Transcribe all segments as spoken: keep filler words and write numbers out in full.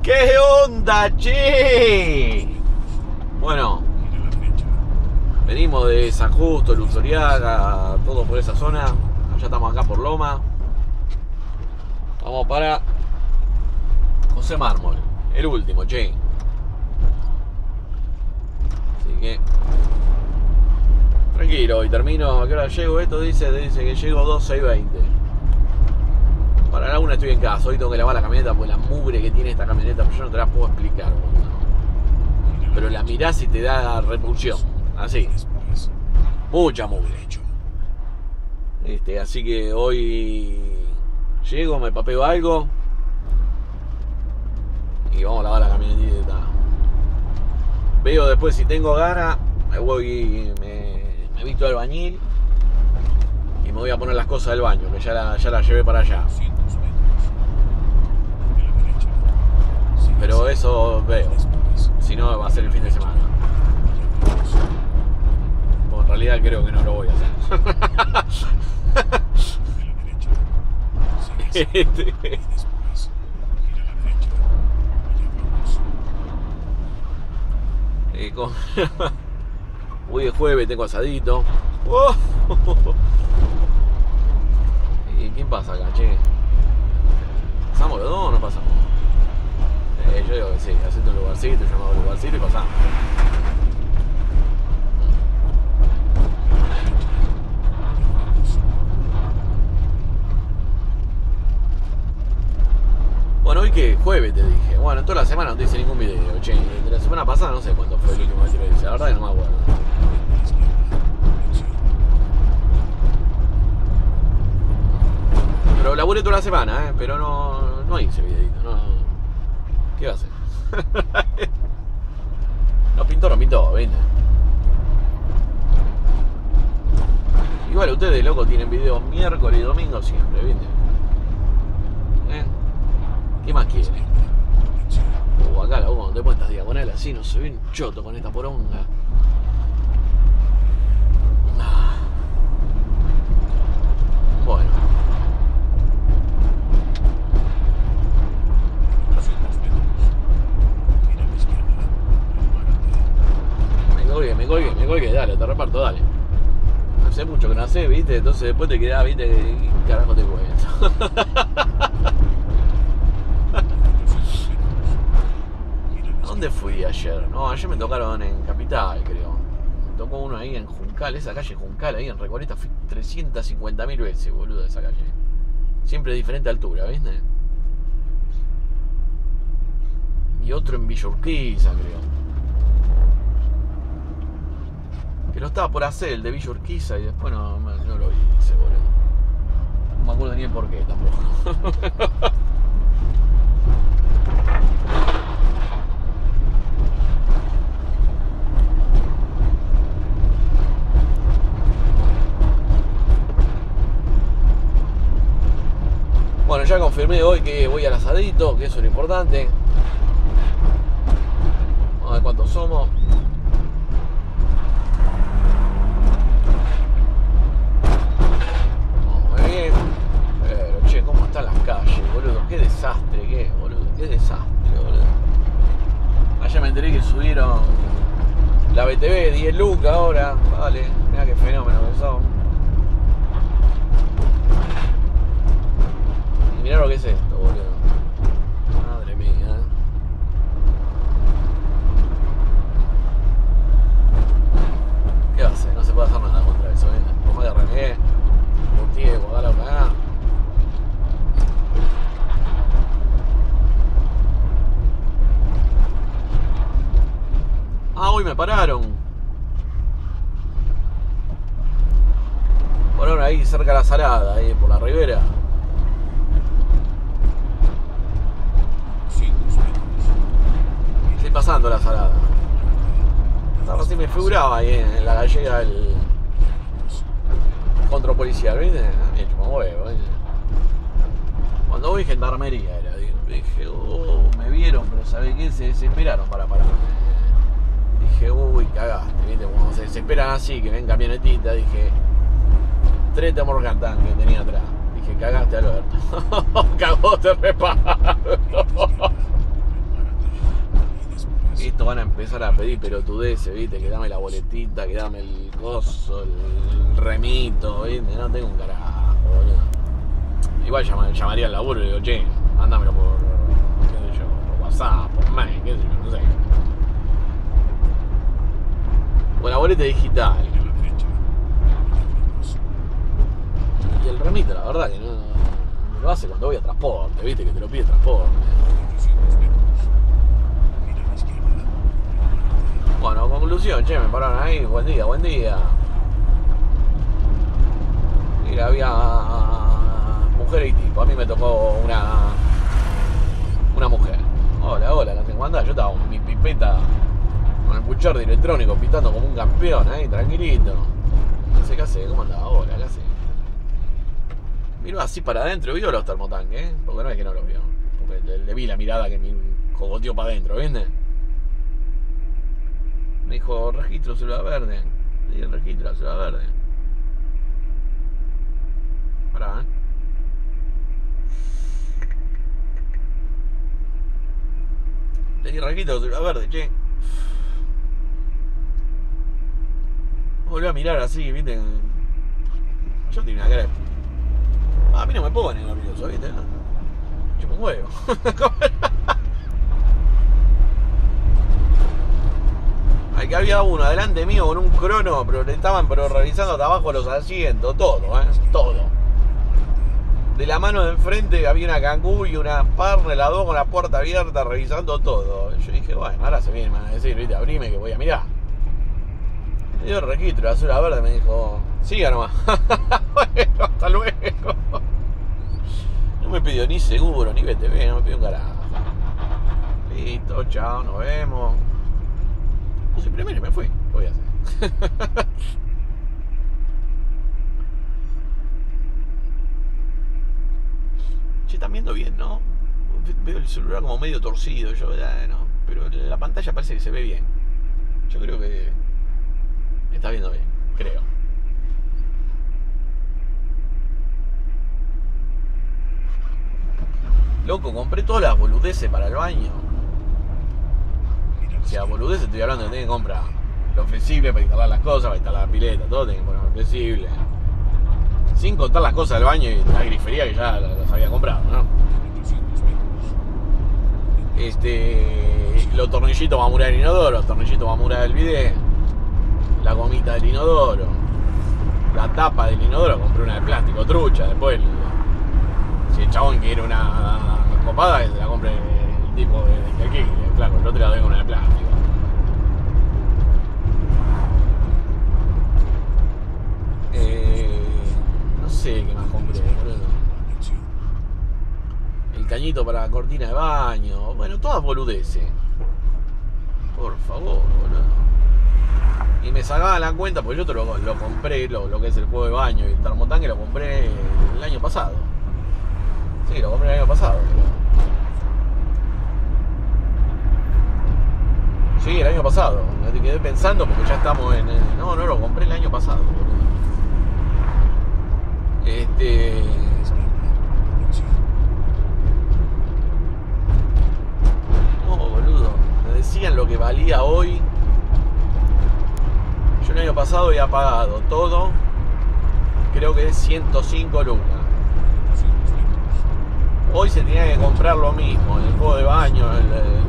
¿Qué onda, che? Bueno, venimos de San Justo, Luzuriaga, todo por esa zona. Ya estamos acá por Loma. Vamos para José Mármol, el último, che. Así que tranquilo, y termino. ¿A qué hora llego? Esto dice, dice que llego doce y veinte. Para la una estoy en casa. Hoy tengo que lavar la camioneta porque la mugre que tiene esta camioneta, yo no te la puedo explicar, boludo. Pero la mirás y te da repulsión. Así. Mucha mugre. Este, así que hoy llego, me papeo algo y vamos a lavar la camionetita. Veo después si tengo ganas, me voy, me, me visto de albañil y me voy a poner las cosas del baño, que ya la, ya la llevé para allá. Pero eso veo, si no va a ser el fin de semana. Bueno, en realidad creo que no lo voy a hacer. Este. Eh, con... Hoy es jueves, tengo asadito. Oh. ¿Y quién pasa acá, che? ¿Pasamos los dos o no pasamos? Eh, yo digo que sí, hacete un lugarcito, llamado un lugarcito y pasamos. Bueno, hoy que jueves te dije. Bueno, en toda la semana no te hice ningún video, che. De la semana pasada no sé cuándo fue el último que te hice, la verdad que no me acuerdo. Pero laburé toda la semana, ¿eh? Pero no, no hice videito, no. ¿Qué va a hacer? No pintó, no pintó, ¿viste? Igual ustedes, loco, tienen videos miércoles y domingo siempre, ¿viste? ¿Eh? ¿Qué más quieren? Uh, acá la cuando te pones estas diagonales así, no se ve un choto con esta poronga. Ah. Bueno. Me colgué, me colgué, me colgué, dale, te reparto, dale. Hace mucho que no sé, ¿viste? Entonces después te quedás, ¿viste? ¿Qué carajo te cuento? ¿Dónde fui ayer? No, ayer me tocaron en Capital, creo. Me tocó uno ahí en Juncal, esa calle Juncal, ahí en Recoleta. Fui trescientas cincuenta mil veces, boludo, esa calle. Siempre de diferente altura, ¿viste? Y otro en Villa Urquiza, creo. Que lo estaba por hacer, el de Villa Urquiza, y después no, no lo hice, boludo. No me acuerdo ni el por qué tampoco. Bueno, ya confirmé hoy que voy al asadito, que eso es lo importante. Vamos a ver cuántos somos. Vamos muy bien. Pero che, ¿cómo están las calles, boludo? Qué desastre, qué, boludo. Qué desastre, boludo. Ayer me enteré que subieron la B T V, diez lucas ahora. Vale, mirá qué fenómeno que son. Mirá lo que es esto, boludo. Madre mía. ¿Qué hace? No se puede hacer nada contra eso, ¿eh? Por más que renegué, putié, guardala acá. Ah, hoy me pararon. Pararon ahí cerca de la Salada, ahí por la ribera. Estoy pasando la Salada. Estaba así, me figuraba ahí en la gallega el control policial, ¿viste? Me hecho como huevo, ¿viste? Cuando voy gendarmería era, dije, oh, me vieron, pero ¿sabés qué? Se desesperaron para pararme. Dije, uy, cagaste, ¿viste? Cuando se desesperan así, que ven camionetita, dije, tres Morgan Tank que tenía atrás. Dije, cagaste, Alberto. Cagó, te reparto. empezar a pedir pelotudeces, viste, que dame la boletita, que dame el coso, el, el remito, viste, no tengo un carajo, boludo. Igual llama, llamaría al laburo y le digo, che, mándamelo por, qué sé yo, por WhatsApp, por mail, qué sé yo, no sé. O la boleta digital. Y el remito, la verdad que no, no lo hace cuando voy a transporte, viste, que te lo pide transporte. Bueno, conclusión, che, me pararon ahí, buen día, buen día. Mira, había mujeres y tipo, a mí me tocó una una mujer. Hola, hola, la tengo andada, yo estaba con mi pipeta, con el puchardo electrónico, pitando como un campeón ahí, tranquilito. No sé qué hace, ¿cómo andaba? Hola, ¿qué hace? Miró así para adentro, ¿vio los termotanques? ¿Eh? Porque no es que no los vio, porque le, le vi la mirada que me cogoteó para adentro, ¿viste? Me dijo, registro celular verde. Le di el registro celular verde. Pará, ¿eh? Le di el registro celular verde, che. Volvió a mirar así, viste. Yo tenía una cara de... A mí no me pone nervioso, viste. Yo me huevo. Aquí había uno adelante mío con un crono, pero le estaban pero revisando hasta abajo los asientos, todo, ¿eh? Todo. De la mano de enfrente había una Kangoo y una Parner, las dos con la puerta abierta, revisando todo. Yo dije, bueno, ahora se vienen a decir, viste, abrime que voy a mirar. Me dio el registro, la azul verde, me dijo, siga nomás. Bueno, hasta luego. No me pidió ni seguro, ni B T V, no me pidió un carajo. Listo, chao, nos vemos. Puse primero y me fui. ¿Qué voy a hacer? Che, están viendo bien, ¿no? Veo el celular como medio torcido, yo, eh, no. Pero la pantalla parece que se ve bien. Yo creo que está viendo bien, creo. Loco, compré todas las boludeces para el baño. O sea, boludeces estoy hablando de que tenés que comprar lo flexible para instalar las cosas, para instalar la pileta, todo tenés que poner lo flexible. Sin contar las cosas del baño y la grifería que ya las había comprado, ¿no? Este, los tornillitos para murar el inodoro, los tornillitos para murar el bidet, la gomita del inodoro, la tapa del inodoro, compré una de plástico trucha, después si el chabón quiere una copada, se la compre el tipo de aquí, claro, yo te la doy con una de plástico. Eh, no sé qué más compré, boludo. El cañito para la cortina de baño, bueno, todas boludeces. Por favor, boludo. Y me sacaba la cuenta, porque yo te lo, lo compré, lo, lo que es el juego de baño y el termotanque lo compré el año pasado. Sí, lo compré el año pasado. Sí, el año pasado. Me quedé pensando porque ya estamos en... No, no, lo compré el año pasado, boludo. Este... No, boludo. Me decían lo que valía hoy. Yo el año pasado había pagado todo. Creo que es ciento cinco lucas. Hoy se tenía que comprar lo mismo, el juego de baño, el, el,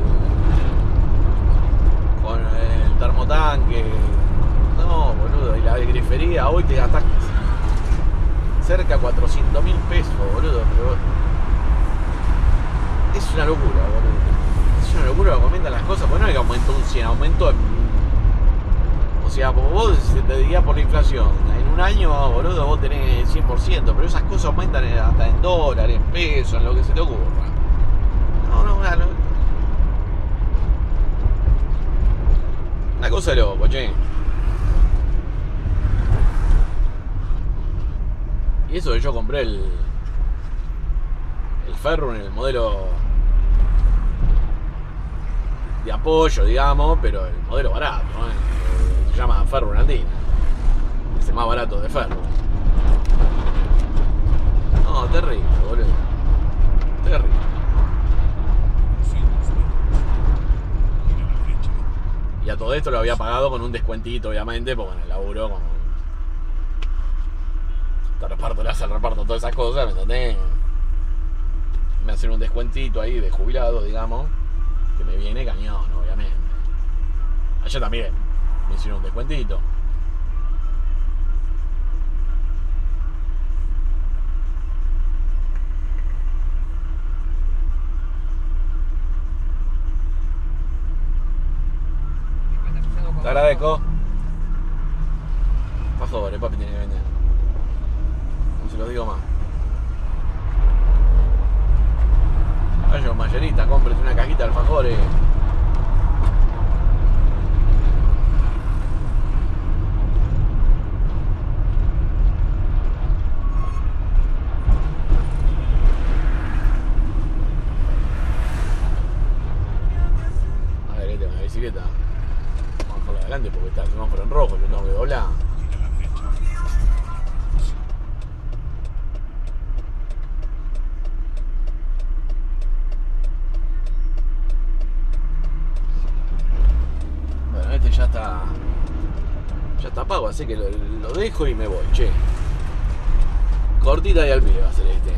con el termotanque. No, boludo, y la grifería, hoy te gastás cerca de cuatrocientos mil pesos, boludo, pero es una locura, boludo. Es una locura que aumentan las cosas, porque no es que aumentó un cien, aumentó en... O sea, vos se te diría por la inflación. En un año, boludo, vos tenés cien por ciento, pero esas cosas aumentan hasta en dólares, en pesos, en lo que se te ocurra. No, no, una, una cosa de loco, che. Y eso que yo compré el el Ferro en el modelo de apoyo, digamos, pero el modelo barato, ¿eh? Se llama Ferro Andina, es el más barato de Ferro. No, terrible, boludo. Terrible. todo esto lo había pagado con un descuentito, obviamente, porque en el laburo, como te reparto, le hace el reparto, todas esas cosas, ¿me entendés? Me hacen un descuentito ahí de jubilado, digamos, que me viene cañón, obviamente. Allá también me hicieron un descuentito. Te agradezco. Alfajores, papi tiene que vender. No se los digo más. Vaya, mayerita, cómprate una cajita de alfajores. A ver, este es una bicicleta. Vamos por adelante porque está el semáforo en rojo, yo tengo que doblar. Bueno, este ya está. Ya está pago, así que lo, lo dejo y me voy, che. Cortita y al pie va a ser este.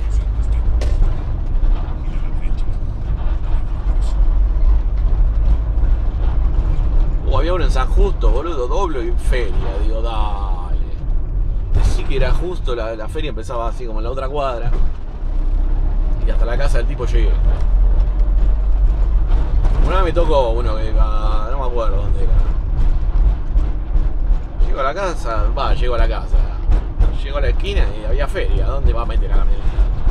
O había uno en San Justo, boludo, doblo y feria, digo, dale. Sí que era justo, la, la feria empezaba así como en la otra cuadra. Y hasta la casa del tipo llegué. Una vez me tocó uno que, no me acuerdo dónde era. Llego a la casa, va, llego a la casa. Llego a la esquina y había feria, ¿dónde va a meter la camioneta?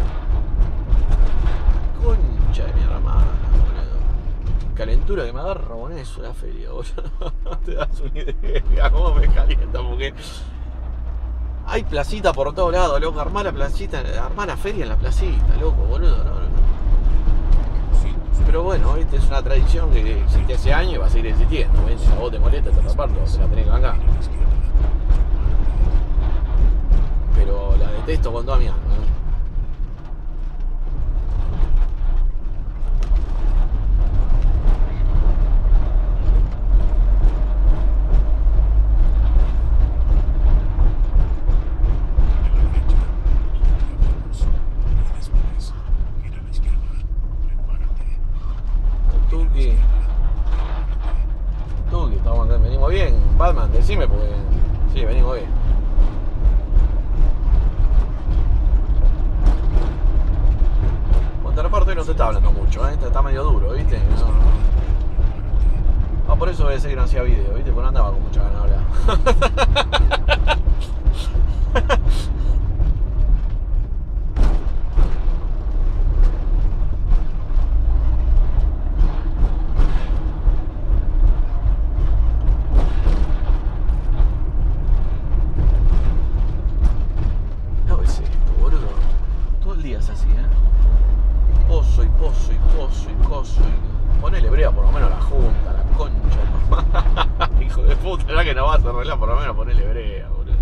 Concha de mi hermana, boludo. Calentura que me agarro con eso, la feria, boludo. No te das una idea cómo me calienta, porque hay placita por todos lados, loco. Armar la placita, armar la feria en la placita, loco, boludo, no, no, no. Pero bueno, ¿viste? Es una tradición que existe hace años y va a seguir existiendo, ¿viste? Si a vos te molesta, te reparto, se la tenés que bancar. Pero la detesto con toda mi alma, ¿no? Tuki. Tuki, estamos acá, venimos bien. Batman, decime porque. Sí, venimos bien. Contraparte no se está hablando mucho, ¿eh? Está medio duro, ¿viste? No, no. Ah, por eso voy a decir que no hacía video, ¿viste? Porque no andaba con mucha ganas de hablar. No es esto, boludo. Todo el día es así, ¿eh? Pozo y pozo y pozo y coso y... Ponele brea por lo menos a la junta, la concha. Hijo de puta, ya que no vas a arreglar, por lo menos ponele brea, boludo.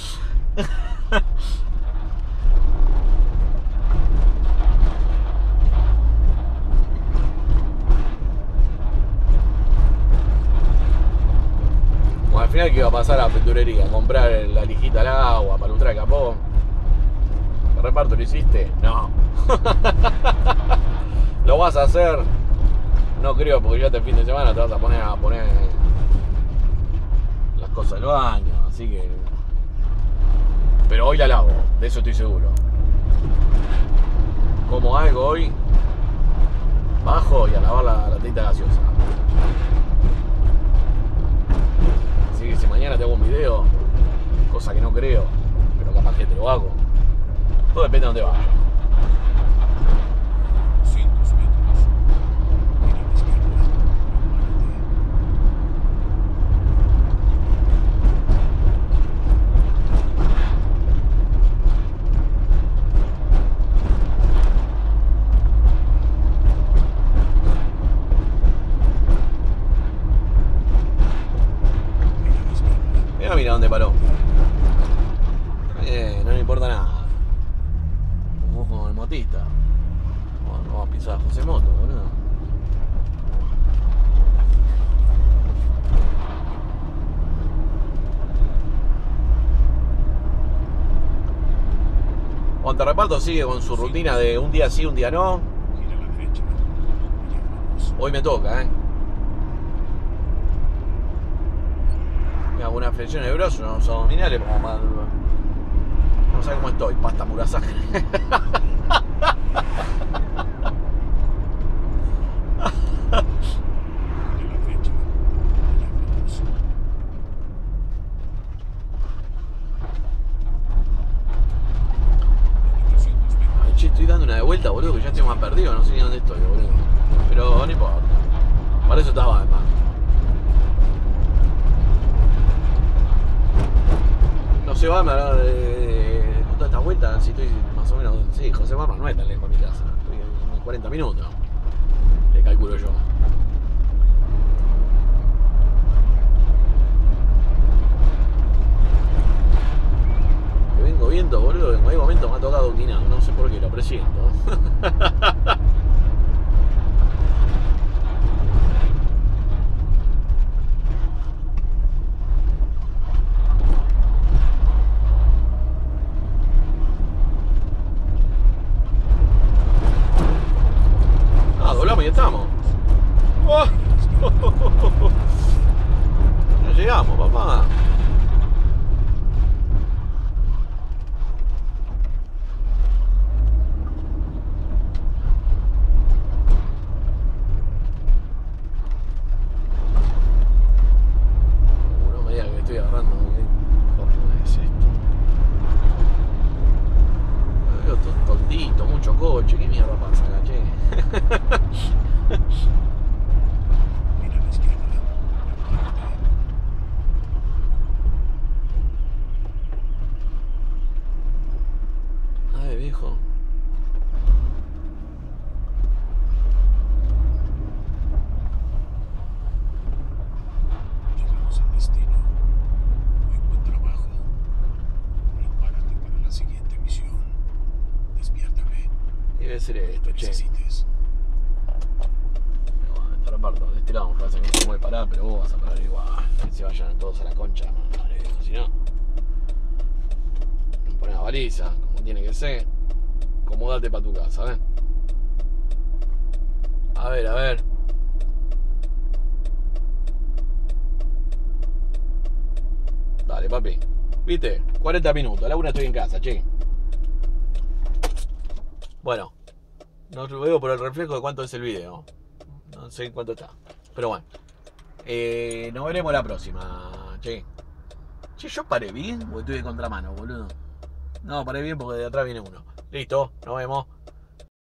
Bueno, al final que iba a pasar a la pinturería, a comprar la lijita al agua, para lustrar el capó. ¿El reparto lo hiciste? No. ¿Lo vas a hacer? No creo, porque ya este fin de semana te vas a poner a poner las cosas del baño, así que... Pero hoy la lavo, de eso estoy seguro. Como algo hoy, bajo y a lavar la, la tita gaseosa. Así que si mañana te hago un video, cosa que no creo, pero capaz que te lo hago, todo depende de dónde vaya. Mira dónde paró. Eh, no le importa nada. Como con el motista. Bueno, vamos a pisar a José Moto, boludo. Monterreparto sigue con su rutina de un día sí, un día no. Hoy me toca, ¿eh? Me hago una flexión de brazos, unos abdominales, como más... No sé cómo estoy, pasta murasaki. Ay, che, estoy dando una de vuelta, boludo, que ya estoy más perdido, no sé ni dónde estoy, boludo. Pero no importa. Para eso estaba, además. No sé, va a hablar de toda esta vuelta, si estoy más o menos... Sí, José Barba no es tan lejos a mi casa, estoy en cuarenta minutos, le calculo yo. Que vengo viendo, boludo, en algún momento me ha tocado dominado, no sé por qué, lo presiento. Y estamos. Oh. Ya llegamos, papá. No me digas que estoy agarrando. ¿Qué coño es esto? Me veo tontito, mucho coche. ¿Qué mierda pasa acá, che? Mira a la izquierda. Ay, viejo. Llegamos al destino. Muy buen trabajo. Prepárate para la siguiente misión. Despiértame. Debe ser esto, che. Necesites. Te reparto, de este lado me parece que no se puede parar, pero vos vas a parar igual. Que se vayan todos a la concha, madre, si no. Pones la baliza, como tiene que ser. Acomodate para tu casa, ¿ven? A ver, a ver. Dale, papi. ¿Viste? cuarenta minutos, a la una estoy en casa, che. Bueno, no lo veo por el reflejo de cuánto es el video. No sé en cuánto está. Pero bueno. Eh, nos veremos la próxima, che. Che, yo paré bien o estoy de contramano, boludo. No, paré bien porque de atrás viene uno. Listo, nos vemos.